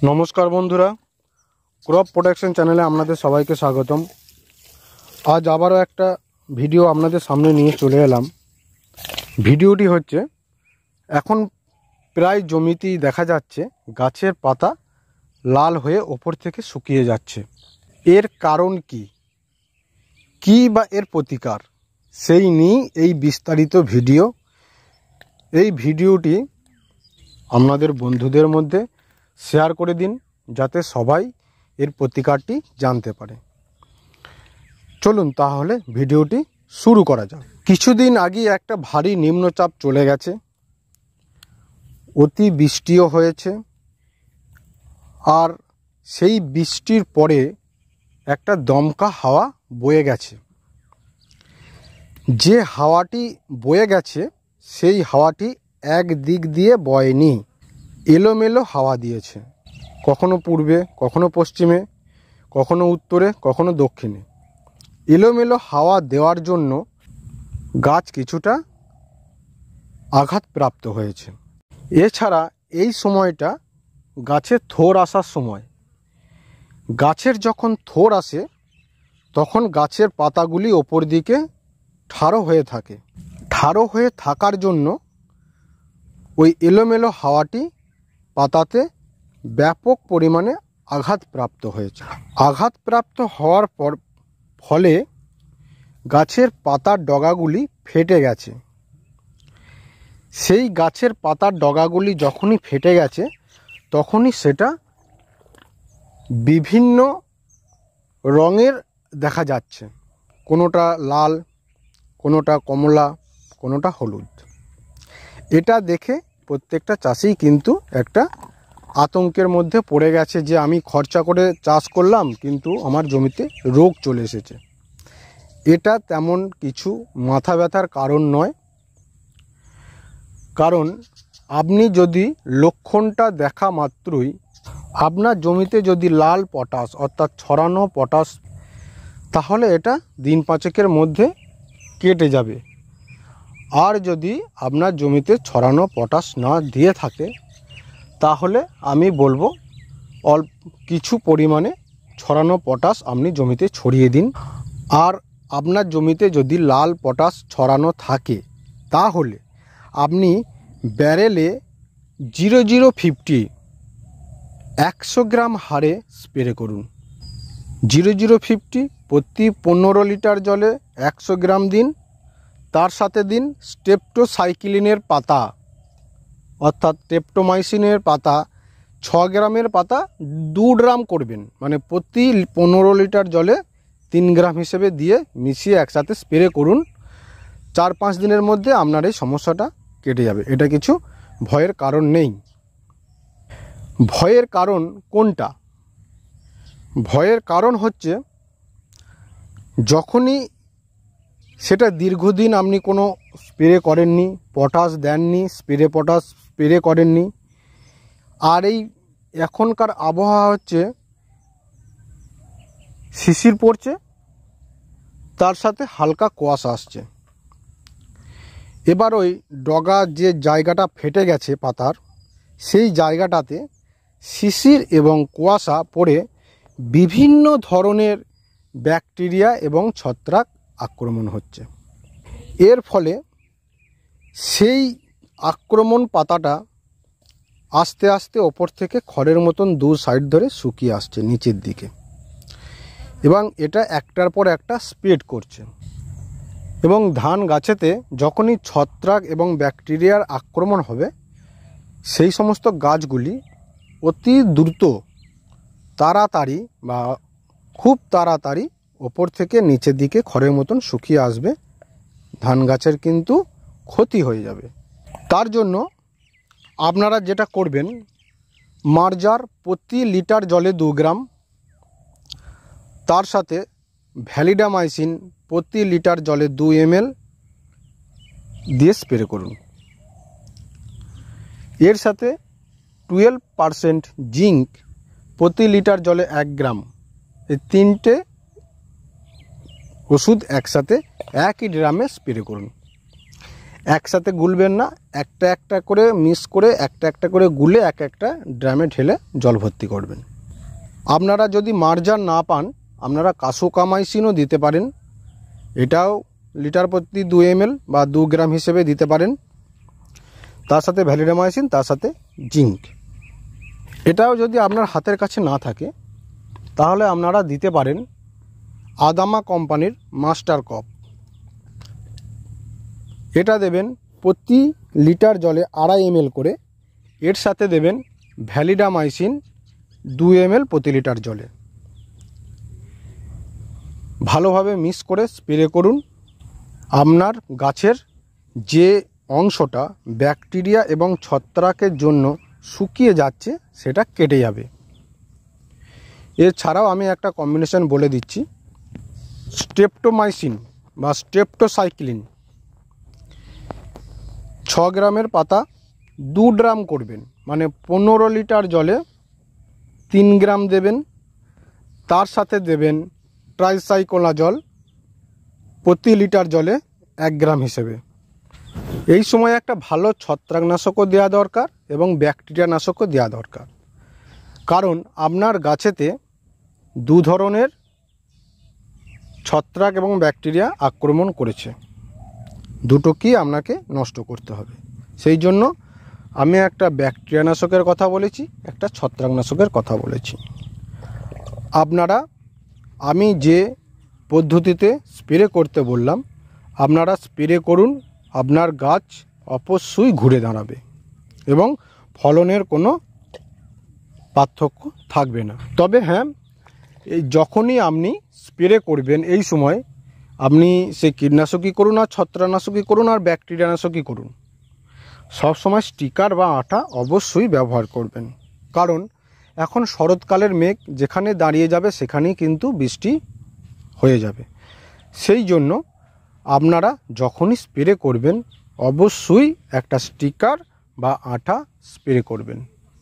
নমস্কার বন্ধুরা, crop protection চ্যানেলে আপনাদের সবাইকে স্বাগতম। আজ আবারও একটা ভিডিও আপনাদের সামনে নিয়ে চলে এলাম। ভিডিওটি হচ্ছে, এখন প্রায় জমিতেই দেখা যাচ্ছে গাছের পাতা লাল হয়ে ওপর থেকে শুকিয়ে যাচ্ছে। এর কারণ কি বা এর প্রতিকার, সেই নিয়ে এই বিস্তারিত ভিডিও। এই ভিডিওটি আপনাদের বন্ধুদের মধ্যে শেয়ার করে দিন, যাতে সবাই এর প্রতিকারটি জানতে পারে। চলুন তাহলে ভিডিওটি শুরু করা যাক। কিছুদিন আগে একটা ভারী নিম্নচাপ চলে গেছে, অতি বৃষ্টিও হয়েছে, আর সেই বৃষ্টির পরে একটা দমকা হাওয়া বয়ে গেছে। যে হাওয়াটি বয়ে গেছে সেই হাওয়াটি এক দিক দিয়ে বয়নি, এলোমেলো হাওয়া দিয়েছে, কখনো পূর্বে, কখনো পশ্চিমে, কখনো উত্তরে, কখনো দক্ষিণে। এলোমেলো হাওয়া দেওয়ার জন্য গাছ কিছুটা আঘাতপ্রাপ্ত হয়েছে। এছাড়া এই সময়টা গাছের থোড় আসার সময়। গাছের যখন থোড় আসে তখন গাছের পাতাগুলি ওপর দিকে ঠাড়ো হয়ে থাকে। ঠাড়ো হয়ে থাকার জন্য ওই এলোমেলো হাওয়াটি পাতাতে ব্যাপক পরিমাণে আঘাতপ্রাপ্ত হয়েছে। আঘাতপ্রাপ্ত হওয়ার ফলে গাছের পাতার ডগাগুলি ফেটে গেছে। সেই গাছের পাতার ডগাগুলি যখনই ফেটে গেছে তখনই সেটা বিভিন্ন রঙের দেখা যাচ্ছে, কোনোটা লাল, কোনোটা কমলা, কোনোটা হলুদ। এটা দেখে প্রত্যেকটা চাষিই কিন্তু একটা আতঙ্কের মধ্যে পড়ে গেছে যে আমি খরচা করে চাষ করলাম কিন্তু আমার জমিতে রোগ চলে এসেছে। এটা তেমন কিছু মাথা ব্যথার কারণ নয়। কারণ আপনি যদি লক্ষণটা দেখা মাত্রই আপনার জমিতে যদি লাল পটাশ অর্থাৎ ছড়ানো পটাশ, তাহলে এটা দিন পাঁচেকের মধ্যে কেটে যাবে। আর যদি আপনার জমিতে ছড়ানো পটাশ না দিয়ে থাকে তাহলে আমি বলবো অল্প কিছু পরিমাণে ছড়ানো পটাশ আপনি জমিতে ছড়িয়ে দিন। আর আপনার জমিতে যদি লাল পটাশ ছড়ানো থাকে তাহলে আপনি ব্যারেলে 0050 100 গ্রাম হারে স্প্রে করুন। 0050 প্রতি 15 লিটার জলে 100 গ্রাম দিন। তার সাথে দিন স্ট্রেপ্টোসাইক্লিনের পাতা অর্থাৎ ট্রেপ্টোমাইসিনের পাতা 6 গ্রামের পাতা 2 গ্রাম করবেন, মানে প্রতি 15 লিটার জলে 3 গ্রাম হিসেবে দিয়ে মিশিয়ে একসাথে স্প্রে করুন। 4-5 দিনের মধ্যে আপনার এই সমস্যাটা কেটে যাবে। এটা কিছু ভয়ের কারণ নেই। ভয়ের কারণ কোনটা? ভয়ের কারণ হচ্ছে যখনই সেটা দীর্ঘদিন আপনি কোনো স্প্রে করেননি, পটাশ দেননি, পটাশ স্প্রে করেননি, আর এই এখনকার আবহাওয়া হচ্ছে শিশির পড়ছে, তার সাথে হালকা কুয়াশা আসছে। এবার ওই ডগা যে জায়গাটা ফেটে গেছে পাতার, সেই জায়গাটাতে শিশির এবং কুয়াশা পড়ে বিভিন্ন ধরনের ব্যাকটেরিয়া এবং ছত্রাক আক্রমণ হচ্ছে। এর ফলে সেই আক্রমণ পাতাটা আস্তে আস্তে ওপর থেকে খড়ের মতন 2 সাইড ধরে শুকিয়ে আসছে নিচের দিকে, এবং এটা একটার পর একটা স্প্রেড করছে। এবং ধান গাছেতে যখনই ছত্রাক এবং ব্যাকটেরিয়ার আক্রমণ হবে সেই সমস্ত গাছগুলি অতি দ্রুত তাড়াতাড়ি বা খুব তাড়াতাড়ি ওপর থেকে নিচের দিকে খড়ের মতন শুকিয়ে আসবে। ধান গাছের কিন্তু ক্ষতি হয়ে যাবে। তার জন্য আপনারা যেটা করবেন, মার্জার প্রতি লিটার জলে 2 গ্রাম, তার সাথে ভ্যালিডামাইসিন প্রতি লিটার জলে 2 ml দিয়ে স্প্রে করুন। এর সাথে 12% জিঙ্ক প্রতি লিটার জলে 1 গ্রাম। এই 3টে ওষুধ একসাথে একই ড্রামে স্প্রে করুন। একসাথে গুলবেন না, একটা একটা করে মিক্স করে একটা একটা করে গুলে এক একটা ড্রামে ঢেলে জল ভর্তি করবেন। আপনারা যদি মার্জার না পান আপনারা কাসোকামাইসিনও দিতে পারেন, এটাও লিটার প্রতি 2 ml বা 2 গ্রাম হিসেবে দিতে পারেন। তার সাথে ভ্যালিডামাইসিন, তার সাথে জিঙ্ক। এটাও যদি আপনার হাতের কাছে না থাকে তাহলে আপনারা দিতে পারেন আদামা কোম্পানির মাস্টার কপ। এটা দেবেন প্রতি লিটার জলে 2.5 ml করে। এর সাথে দেবেন ভ্যালিডামাইসিন 2 ml প্রতি লিটার জলে। ভালোভাবে মিক্স করে স্প্রে করুন। আপনার গাছের যে অংশটা ব্যাকটেরিয়া এবং ছত্রাকের জন্য শুকিয়ে যাচ্ছে সেটা কেটে যাবে। এছাড়াও আমি একটা কম্বিনেশন বলে দিচ্ছি, স্ট্রেপ্টোমাইসিন বা স্ট্রেপ্টোসাইক্লিন 6 গ্রামের পাতা 2 ড্রাম করবেন, মানে 15 লিটার জলে 3 গ্রাম দেবেন। তার সাথে দেবেন ট্রাইসাইক্লোনাজল প্রতি লিটার জলে 1 গ্রাম হিসেবে। এই সময় একটা ভালো ছত্রাকনাশকও দেওয়া দরকার এবং ব্যাকটেরিয়া নাশকও দেওয়া দরকার, কারণ আপনার গাছেতে 2 ধরনের ছত্রাক এবং ব্যাকটেরিয়া আক্রমণ করেছে, দুটোকেই আপনাকে নষ্ট করতে হবে। সেই জন্য আমি একটা ব্যাকটেরিয়া নাশকের কথা বলেছি, একটা ছত্রাকনাশকের কথা বলেছি। আপনারা আমি যে পদ্ধতিতে স্প্রে করতে বললাম আপনারা স্প্রে করুন, আপনার গাছ অবশ্যই ঘুরে দাঁড়াবে এবং ফলনের কোনো পার্থক্য থাকবে না। তবে হ্যাঁ, এই যখনই আপনি স্প্রে করবেন এই সময় আপনি সে কীটনাশকই করুন আর ছত্রাকনাশকই করুন আর ব্যাকটেরিয়া নাশকই করুন, সবসময় স্টিকার বা আঠা অবশ্যই ব্যবহার করবেন। কারণ এখন শরৎকালের মেঘ যেখানে দাঁড়িয়ে যাবে সেখানেই কিন্তু বৃষ্টি হয়ে যাবে। সেই জন্য আপনারা যখনই স্প্রে করবেন অবশ্যই একটা স্টিকার বা আঠা স্প্রে করবেন।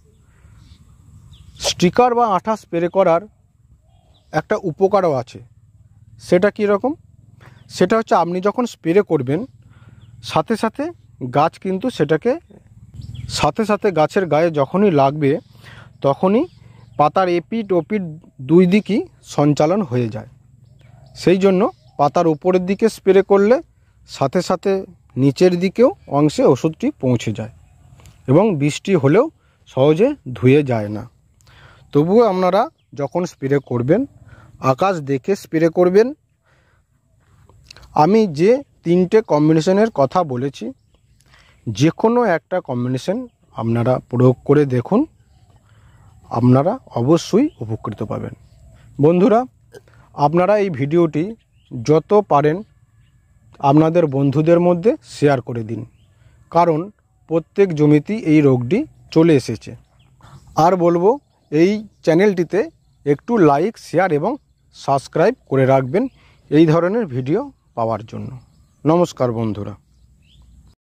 স্টিকার বা আঠা স্প্রে করার একটা উপকারও আছে। সেটা কী রকম? সেটা হচ্ছে আপনি যখন স্প্রে করবেন সাথে সাথে গাছ কিন্তু সেটাকে সাথে সাথে গাছের গায়ে যখনই লাগবে তখনই পাতার এপিঠ ওপিঠ 2 দিকই সঞ্চালন হয়ে যায়। সেই জন্য পাতার উপরের দিকে স্প্রে করলে সাথে সাথে নিচের দিকেও অংশে ওষুধটি পৌঁছে যায় এবং বৃষ্টি হলেও সহজে ধুয়ে যায় না। তবুও আপনারা যখন স্প্রে করবেন আকাশ দেখে স্প্রে করবেন। আমি যে 3টে কম্বিনেশনের কথা বলেছি যে কোনো একটা কম্বিনেশন আপনারা প্রয়োগ করে দেখুন, আপনারা অবশ্যই উপকৃত পাবেন। বন্ধুরা, আপনারা এই ভিডিওটি যত পারেন আপনাদের বন্ধুদের মধ্যে শেয়ার করে দিন, কারণ প্রত্যেক জমিতেই এই রোগটি চলে এসেছে। আর বলবো এই চ্যানেলটিতে একটু লাইক, শেয়ার এবং সাবস্ক্রাইব করে রাখবেন এই ধরনের ভিডিও পাওয়ার জন্য। নমস্কার বন্ধুরা।